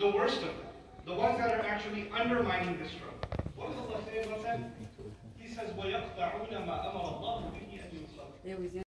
the worst of them, the ones that are actually undermining this struggle. What does Allah say about them? He says, وَيَقْطَعُونَ مَا أَمَرَ اللَّهُ بِهِ أَنْ يُوصَلَ.